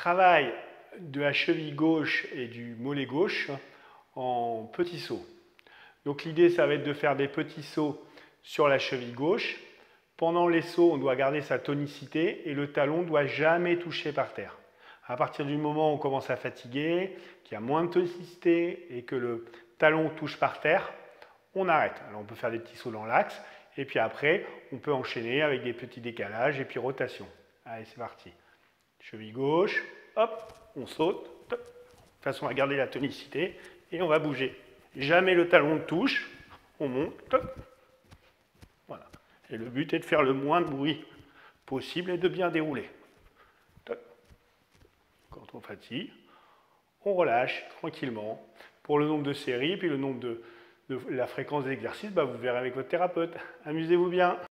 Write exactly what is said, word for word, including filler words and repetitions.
travaille de la cheville gauche et du mollet gauche en petits sauts. Donc l'idée, ça va être de faire des petits sauts sur la cheville gauche. Pendant les sauts, on doit garder sa tonicité et le talon ne doit jamais toucher par terre. À partir du moment où on commence à fatiguer, qu'il y a moins de tonicité et que le talon touche par terre, on arrête. Alors on peut faire des petits sauts dans l'axe et puis après, on peut enchaîner avec des petits décalages et puis rotation. Allez, c'est parti. Cheville gauche, hop, on saute, top, de façon à garder la tonicité et on va bouger. Jamais le talon ne touche, on monte, top. Voilà. Et le but est de faire le moins de bruit possible et de bien dérouler. Top. Quand on fatigue, on relâche tranquillement. Pour le nombre de séries, puis le nombre de, de la fréquence d'exercice, bah vous verrez avec votre thérapeute. Amusez-vous bien.